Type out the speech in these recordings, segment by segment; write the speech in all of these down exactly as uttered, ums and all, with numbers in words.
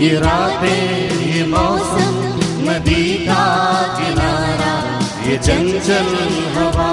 ये रातें ये मौसम नदी का किनारा ये चंचल हवा।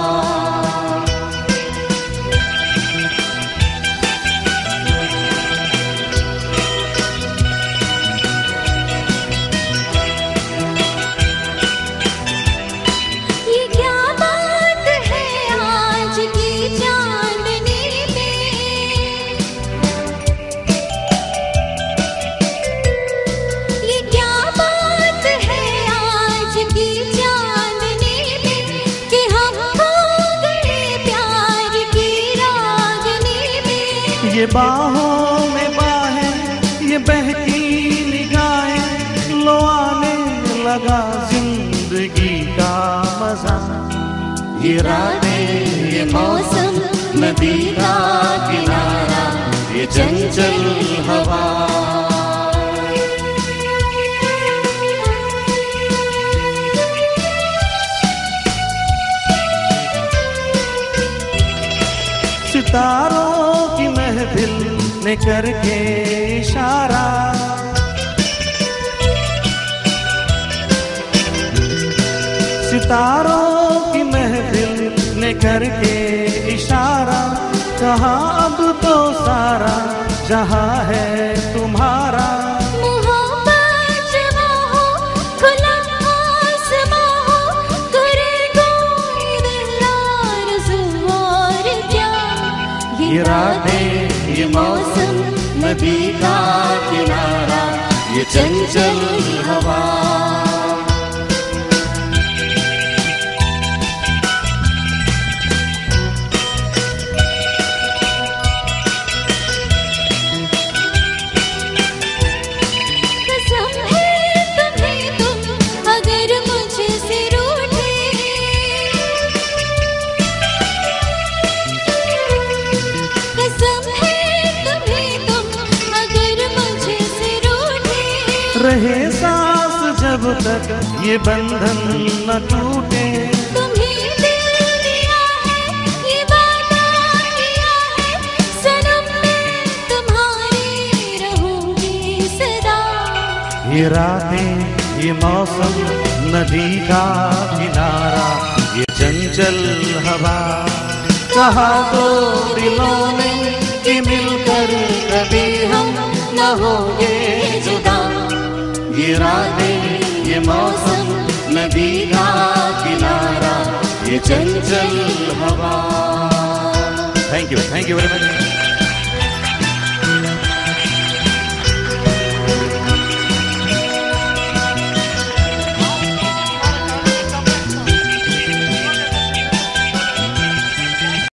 ये बाहों में बाहें ये बहकी निगाहें लो आने लगा जिंदगी का मजा। ये रातें ये मौसम नदी का किनारा ये चंचल हवा। सितारों की महफिल ने करके इशारा सितारों की महफिल ने करके इशारा कहा अब तो सारा जहां है तुम्हारा। ये रातें ये मौसम नदी का किनारा ये चंचल हवा। रहे सांस जब तक ये बंधन न टूटे। तुम्हें दिल दिया है ये वादा किया है सनम मैं तुम्हारी रहूंगी सदा। ये रातें ये मौसम नदी का किनारा ये चंचल हवा। कहा तो दिलों ने कि मिलकर कभी हम न होंगे जुदा। ये रातें ये मौसम नदी का किनारा ये चंचल हवा। Thank you thank you very much.